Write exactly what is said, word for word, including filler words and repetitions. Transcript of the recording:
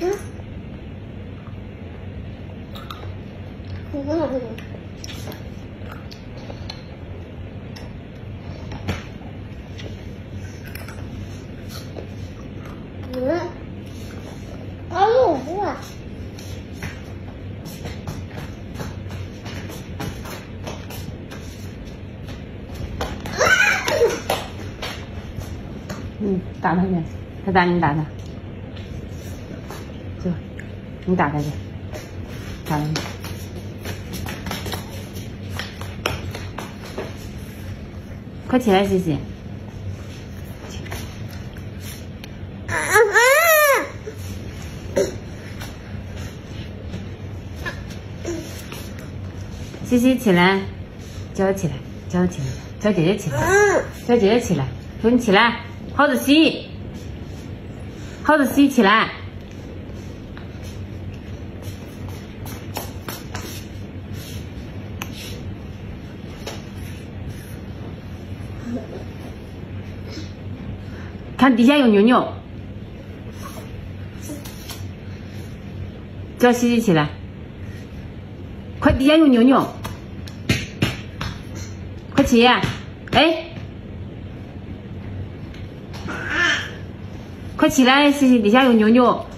嗯，哎呦我。 嗯，打他去，他打你打他，走，你打他去，打他去。快起来，西西。西西起来，叫起来，叫起来，叫姐姐起来，叫姐姐起来，说你起来，耗子西，耗子西起来。看底下有牛牛，叫西西起来，快底下有牛牛，快起！哎，快起来，西西底下有牛牛。